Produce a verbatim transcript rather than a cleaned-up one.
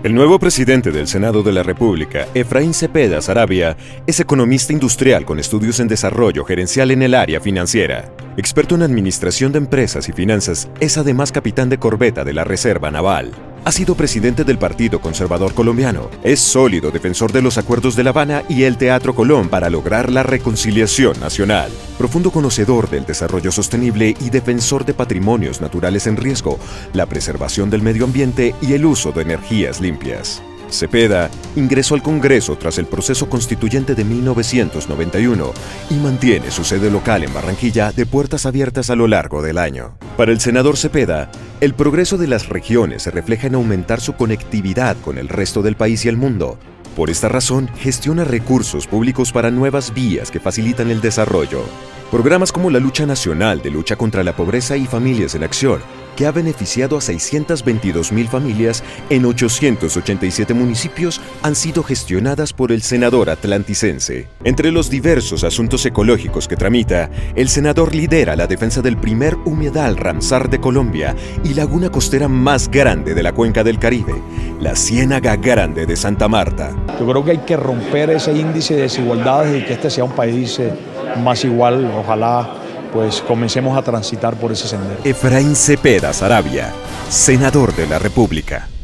El nuevo presidente del Senado de la República, Efraín Cepeda Saravia, es economista industrial con estudios en desarrollo gerencial en el área financiera. Experto en administración de empresas y finanzas, es además capitán de corbeta de la Reserva Naval. Ha sido presidente del Partido Conservador Colombiano. Es sólido defensor de los acuerdos de La Habana y el Teatro Colón para lograr la reconciliación nacional. Profundo conocedor del desarrollo sostenible y defensor de patrimonios naturales en riesgo, la preservación del medio ambiente y el uso de energías limpias. Cepeda ingresó al Congreso tras el proceso constituyente de mil novecientos noventa y uno y mantiene su sede local en Barranquilla de puertas abiertas a lo largo del año. Para el senador Cepeda, el progreso de las regiones se refleja en aumentar su conectividad con el resto del país y el mundo. Por esta razón, gestiona recursos públicos para nuevas vías que facilitan el desarrollo. Programas como la Lucha Nacional de Lucha contra la Pobreza y Familias en Acción, que ha beneficiado a seiscientas veintidós mil familias en ochocientos ochenta y siete municipios, han sido gestionadas por el senador atlanticense. Entre los diversos asuntos ecológicos que tramita, el senador lidera la defensa del primer humedal Ramsar de Colombia y laguna costera más grande de la cuenca del Caribe, la Ciénaga Grande de Santa Marta. Yo creo que hay que romper ese índice de desigualdades y que este sea un país más igual. Ojalá pues comencemos a transitar por ese sendero. Efraín Cepeda Saravia, senador de la República.